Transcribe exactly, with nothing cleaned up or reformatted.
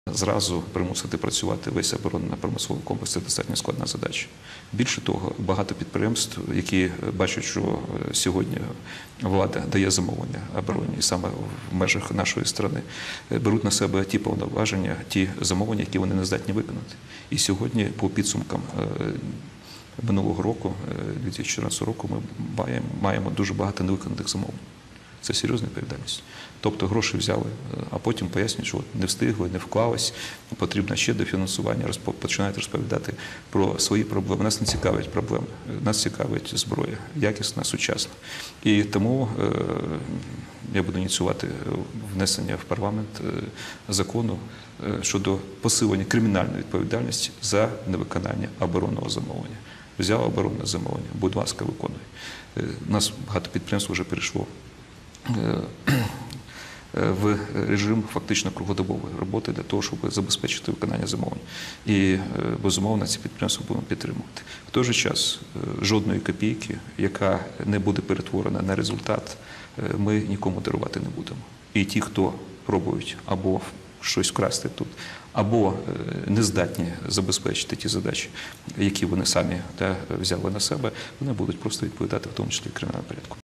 Зразу примусити працювати весь оборонно-промисловий комплекс – це достатньо складна задача. Більше того, багато підприємств, які бачать, що сьогодні влада дає замовлення обороні, і саме в межах нашої країни, беруть на себе ті повноваження, ті замовлення, які вони не здатні виконати. І сьогодні, по підсумкам минулого року, дві тисячі чотирнадцятого року, ми маємо, маємо дуже багато невиконаних замовлень. Це серйозна відповідальність. Тобто гроші взяли, а потім пояснюють, що не встигли, не вклались, потрібно ще дофінансування, починають розповідати про свої проблеми. Нас не цікавить проблеми, нас цікавить зброя, якісна, сучасна. І тому я буду ініціювати внесення в парламент закону щодо посилення кримінальної відповідальності за невиконання оборонного замовлення. Взяв оборонне замовлення, будь ласка, виконуй. У нас багато підприємств вже перейшло в режим фактично круглодобової роботи для того, щоб забезпечити виконання замовлень. І, безумовно, ці підприємства будемо підтримувати. В той же час жодної копійки, яка не буде перетворена на результат, ми нікому дарувати не будемо. І ті, хто пробують або щось вкрасти тут, або не здатні забезпечити ті задачі, які вони самі взяли на себе, вони будуть просто відповідати, в тому числі в кримінальному порядку.